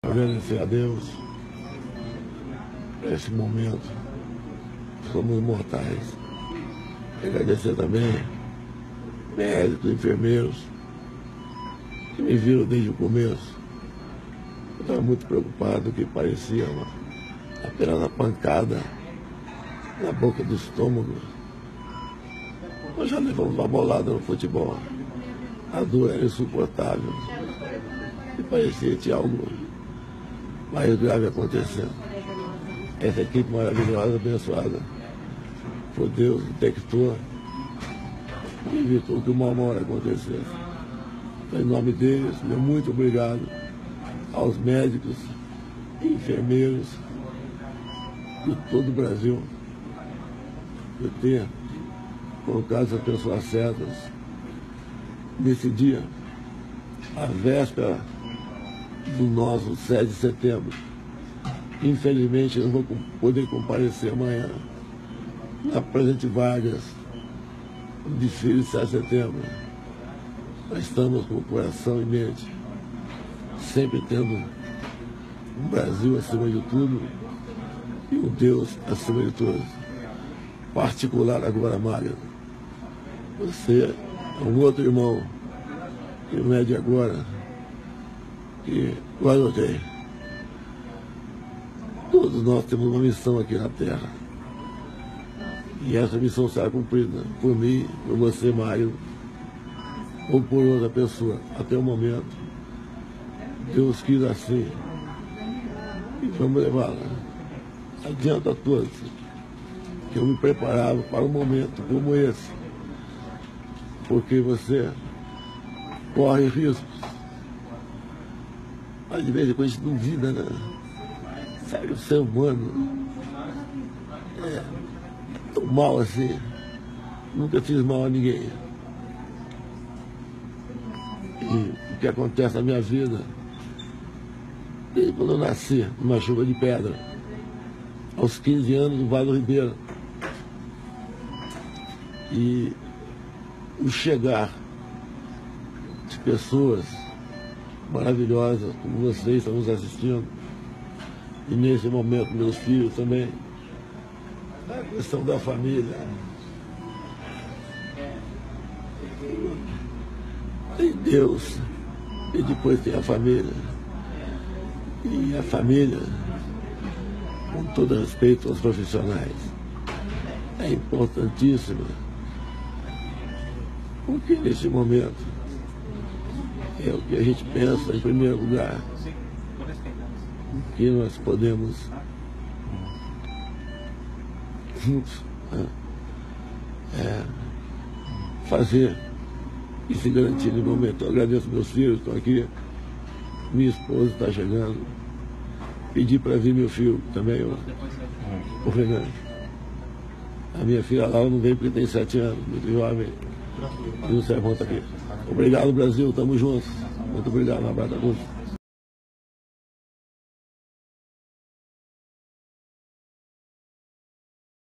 agradecer a Deus por esse momento. Somos mortais. Agradecer também médicos, enfermeiros, que me viram desde o começo. Eu estava muito preocupado, que parecia apenas uma pancada na boca do estômago. Nós já levamos uma bolada no futebol. A dor era insuportável. E parecia que tinha algo mais grave acontecendo. Essa equipe maravilhosa, abençoada por Deus, detectou e evitou que uma hora acontecesse. Então, em nome deles, meu muito obrigado aos médicos e enfermeiros de todo o Brasil por ter colocado as pessoas certas nesse dia, a véspera do nosso 7 de setembro. Infelizmente, eu não vou poder comparecer amanhã na Presidente Vargas, no desfile de 7 de setembro. Nós estamos com o coração e mente, sempre tendo um Brasil acima de tudo e um Deus acima de tudo. Particular agora, Mário. Você é um outro irmão que não é de agora, que eu adotei. Todos nós temos uma missão aqui na Terra. E essa missão será cumprida por mim, por você, Mário, ou por outra pessoa. Até o momento, Deus quis assim. E vamos levá-la. Adianta a todos que eu me preparava para um momento como esse. Porque você corre riscos. Mas de vez em quando a gente duvida, né? Sabe, o ser humano é tão mal assim. Nunca fiz mal a ninguém. E o que acontece na minha vida, desde quando eu nasci, numa chuva de pedra, aos 15 anos no Vale do Ribeira. E o chegar de pessoas maravilhosas, como vocês estão nos assistindo, e nesse momento meus filhos também, a questão da família. Tem Deus e depois tem a família. E a família, com todo respeito aos profissionais, é importantíssima. Porque nesse momento é o que a gente pensa em primeiro lugar. O que nós podemos juntos fazer e se garantir no momento. Eu agradeço meus filhos que estão aqui, minha esposa está chegando. Pedi para vir meu filho também, o Renan. A minha filha Laura não veio porque tem 7 anos, muito jovem. E o Servão está aqui. Obrigado, Brasil, estamos juntos. Muito obrigado, um abraço a todos.